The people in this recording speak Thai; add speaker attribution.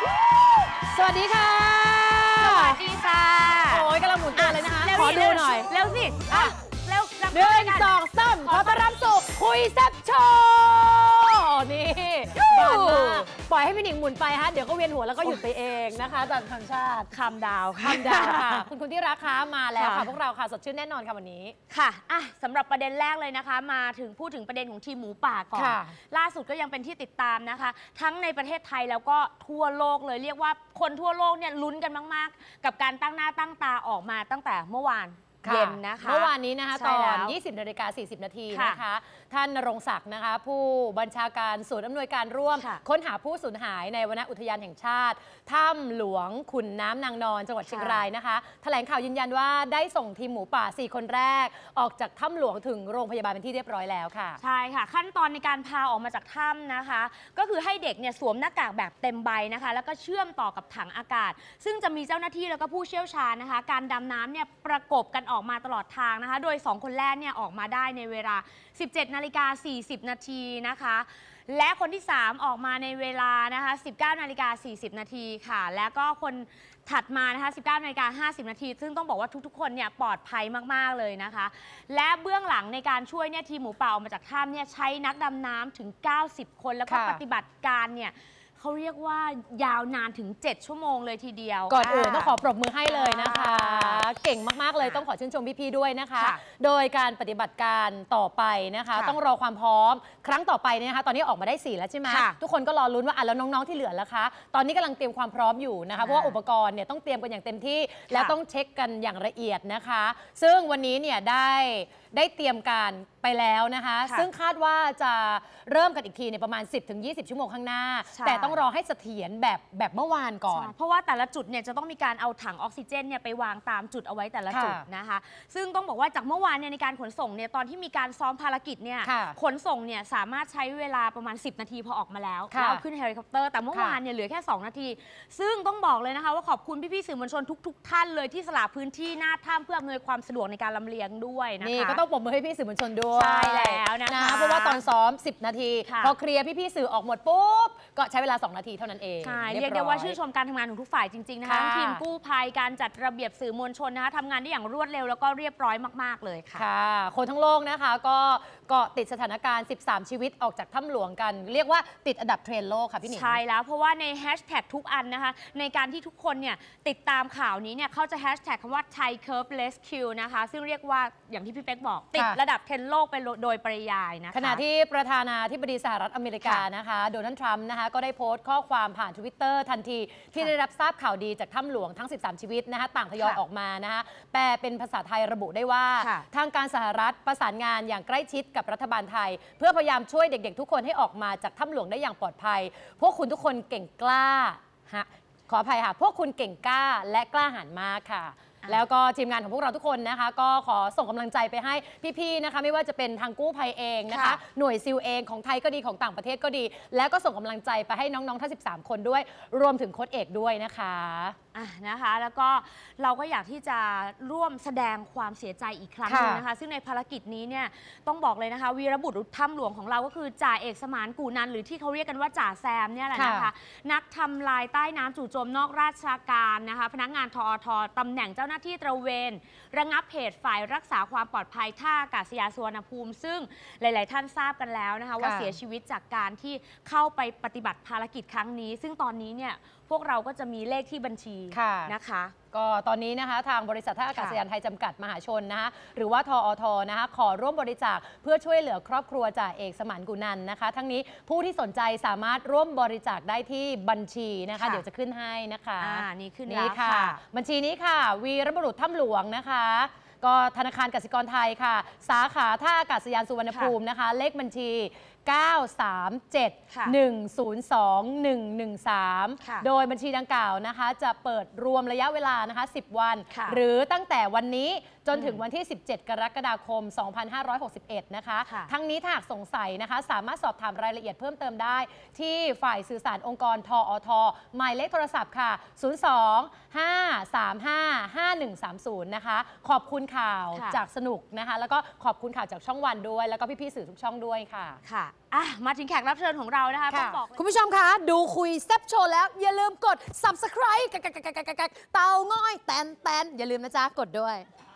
Speaker 1: สวัสดีค่ะ
Speaker 2: สวัสดีค่ะ
Speaker 1: โอ้ยกำลังหมุนตัวเลยนะคะขอดูหน่อย
Speaker 2: เร็วสิเร็ว
Speaker 1: 1 2 3ขอต้อนรับสู่คุยแซ่บโชว์นี่บานมากปล่อยให้พี่หนิงหมุนไปฮะเดี๋ยวก็เวียนหัวแล้วก็หยุดไปเองนะคะตามธรรมชาติ
Speaker 2: คำดาว
Speaker 1: ค่ะคุณที่รักคะมาแล้วค่ะพวกเราค่ะสดชื่นแน่นอนค่ะวันนี้
Speaker 2: ค่ะสำหรับประเด็นแรกเลยนะคะมาถึงพูดถึงประเด็นของทีมหมูป่าก่อนล่าสุดก็ยังเป็นที่ติดตามนะคะทั้งในประเทศไทยแล้วก็ทั่วโลกเลยเรียกว่าคนทั่วโลกเนี่ยลุ้นกันมากๆกับการตั้งหน้าตั้งตาออกมาตั้งแต่เมื่อวานเย็นนะคะ
Speaker 1: เมื่อวานนี้นะคะตอน 20:40 นาทีนะคะท่านณรงค์ศักดิ์นะคะผู้บัญชาการศูนย์อำนวยการร่วมค้นหาผู้สูญหายในวนอุทยานแห่งชาติถ้ำหลวงขุนน้ำนางนอนจังหวัดเชียงรายนะคะแถลงข่าวยืนยันว่าได้ส่งทีมหมูป่า4คนแรกออกจากถ้ำหลวงถึงโรงพยาบาลเป็นที่เรียบร้อยแล้วค่ะ
Speaker 2: ใช่ค่ะขั้นตอนในการพาออกมาจากถ้ำนะคะก็คือให้เด็กเนี่ยสวมหน้ากากแบบเต็มใบนะคะแล้วก็เชื่อมต่อกับถังอากาศซึ่งจะมีเจ้าหน้าที่แล้วก็ผู้เชี่ยวชาญนะคะการดำน้ำเนี่ยประกบกันออกมาตลอดทางนะคะโดย2คนแรกเนี่ยออกมาได้ในเวลา 17:40 นาทีนะคะและคนที่3ออกมาในเวลานะคะ19:40 นาทีค่ะแล้วก็คนถัดมานะคะ19:50 นาทีซึ่งต้องบอกว่าทุกๆคนเนี่ยปลอดภัยมากๆเลยนะคะและเบื้องหลังในการช่วยเนี่ยทีมหมูป่าออกมาจากถ้ำเนี่ยใช้นักดำน้ำถึง90คนแล้วก็ปฏิบัติการเนี่ยเขาเรียกว่ายาวนานถึง7ชั่วโมงเลยทีเดียว
Speaker 1: ก่อนอื่นต้องขอปรบมือให้เลยนะคะเก่งมากๆเลยต้องขอชื่นชมพี่ๆด้วยนะคะโดยการปฏิบัติการต่อไปนะคะต้องรอความพร้อมครั้งต่อไปนะคะตอนนี้ออกมาได้4แล้วใช่ไหมทุกคนก็รอลุ้นว่าแล้วน้องๆที่เหลือล่ะคะตอนนี้กำลังเตรียมความพร้อมอยู่นะคะเพราะว่าอุปกรณ์เนี่ยต้องเตรียมกันอย่างเต็มที่และต้องเช็คกันอย่างละเอียดนะคะซึ่งวันนี้เนี่ยได้เตรียมการไปแล้วนะคะซึ่งคาดว่าจะเริ่มกันอีกทีในประมาณ 10-20 ชั่วโมงข้างหน้าแต่ต้องรอให้เสถียรแบบเมื่อวานก่อน
Speaker 2: เพราะว่าแต่ละจุดเนี่ยจะต้องมีการเอาถังออกซิเจนเนี่ยไปวางตามจุดเอาไว้แต่ละจุดนะคะซึ่งต้องบอกว่าจากเมื่อวานเนี่ยในการขนส่งเนี่ยตอนที่มีการซ้อมภารกิจเนี่ยขนส่งเนี่ยสามารถใช้เวลาประมาณ10 นาทีพอออกมาแล้วขึ้นเฮลิคอปเตอร์แต่เมื่อวานเนี่ยเหลือแค่2 นาทีซึ่งต้องบอกเลยนะคะว่าขอบคุณพี่ๆสื่อมวลชนทุกท่านเลยที่สละพื้นที่หน้าถ้ำเพื่ออำนวยความสะดวกในการลำเลียงด้วยนะคะ
Speaker 1: นี่ก็ต้องปรบมือให้พี่สื่อมวลชนด้วย
Speaker 2: ใช่แล้วนะคะ
Speaker 1: เพราะว่าตอนซ้อม10 นาทีพอเคลียร์พี่ๆสื่อออกหมดปุ๊บก็ใช้เวลา2 นาทีเท่านั้นเอง
Speaker 2: ใช่เรียกได้ว่าชื่นชมการทำงานของทุกฝ่ายจริงๆนะคะทีมกู้ภัยการจัดระเบียบสื่อมวลชนนะคะทำงานได้อย่างรวดเร็วแล้วก็เรียบร้อยมากๆเลย
Speaker 1: ค่ะคนทั้งโลกนะคะก็เกาะติดสถานการณ์13ชีวิตออกจากถ้ำหลวงกันเรียกว่าติดอันดับเทรนด์โลกค่ะพี่หนิง
Speaker 2: ใช่แล้วเพราะว่าในแฮชแท็กทุกอันนะคะในการที่ทุกคนเนี่ยติดตามข่าวนี้เนี่ยเขาจะแฮชแท็กคำว่า Thai Curve Rescue นะคะซึ่งเรียกว่าอย่างที่พี่เป๊กบอกติดระดับเทรนด์โลกไปโดยปริยายนะคะ
Speaker 1: ขณะที่ประธานาธิบดีสหรัฐอเมริกานะคะโดนัลด์ทรัมป์นะคะก็ได้โพสต์ข้อความผ่าน Twitter ทันทีที่ได้รับทราบข่าวดีจากถ้ำหลวงทั้ง13ชีวิตนะคะต่างทยอยออกมานะคะแปลเป็นภาษาไทยระบุได้ว่าทางการสหรัฐประสานงานอย่างใกล้ชิดกับรัฐบาลไทยเพื่อพยายามช่วยเด็กๆทุกคนให้ออกมาจากถ้ำหลวงได้อย่างปลอดภัยพวกคุณทุกคนเก่งกล้าขออภัยค่ะพวกคุณเก่งกล้าและกล้าหาญมากค่ะแล้วก็ทีมงานของพวกเราทุกคนนะคะก็ขอส่งกำลังใจไปให้พี่ๆนะคะไม่ว่าจะเป็นทางกู้ภัยเองนะคะหน่วยซิลเองของไทยก็ดีของต่างประเทศก็ดีแล้วก็ส่งกำลังใจไปให้น้องๆทั้ง13คนด้วยรวมถึงโค้ชเอกด้วยนะคะ
Speaker 2: แล้วก็เราก็อยากที่จะร่วมแสดงความเสียใจอีกครั้งนึงนะคะซึ่งในภารกิจนี้เนี่ยต้องบอกเลยนะคะวีรบุรุษถ้ำหลวงของเราก็คือจ่าเอกสมานกู่นันหรือที่เขาเรียกกันว่าจ่าแซมเนี่ยแหละนะคะนักทำลายใต้น้ำจู่โจมนอกราชการนะคะพนักงานทอทตำแหน่งเจ้าหน้าที่ตระเวนระงับเหตุฝ่ายรักษาความปลอดภัยท่าอากาศยานสุวรรณภูมิซึ่งหลายๆท่านทราบกันแล้วนะคะว่าเสียชีวิตจากการที่เข้าไปปฏิบัติภารกิจครั้งนี้ซึ่งตอนนี้เนี่ยพวกเราก็จะมีเลขที่บัญชีนะคะ
Speaker 1: ก็ตอนนี้นะคะทางบริษัทท่าอากาศยานไทยจำกัดมหาชนนะคะหรือว่าทอทนะคะขอร่วมบริจาคเพื่อช่วยเหลือครอบครัวจ่าเอกสมานกุนันนะคะทั้งนี้ผู้ที่สนใจสามารถร่วมบริจาคได้ที่บัญชีนะคะเดี๋ยวจะขึ้นให้นะคะ
Speaker 2: นี่ขึ้นแล้วค่ะ
Speaker 1: บัญชีนี้ค่ะวีรบุรุษถ้ำหลวงนะคะก็ธนาคารกสิกรไทยค่ะสาขาท่าอากาศยานสุวรรณภูมินะคะเลขบัญชี937-102-113โดยบัญชีดังกล่าวนะคะจะเปิดรวมระยะเวลานะคะ10 วันหรือตั้งแต่วันนี้จนถึงวันที่ 17 กรกฎาคม 2561 นะคะ
Speaker 2: ค่ะ
Speaker 1: ทั้งนี้ถ้าหากสงสัยนะคะสามารถสอบถามรายละเอียดเพิ่มเติมได้ที่ฝ่ายสื่อสารองค์กรทอทหมายเลขโทรศัพท์ค่ะ 02-535-5130 นะคะ ขอบคุณข่าว
Speaker 2: ค่ะ
Speaker 1: จากสนุกนะคะ แล้วก็ขอบคุณข่าวจากช่องวันด้วย แล้วก็พี่ๆสื่อทุกช่องด้วยค่ะ
Speaker 2: ค่ะมาถึงแขกรับเชิญของเรานะคะต้องบอกเลย
Speaker 3: คุณผู้ชมคะดูคุยแซ่บโชว์แล้ว อย่าลืมกด subscribe เตาง่อยแตนอย่าลืมนะจ๊ะ กดด้วย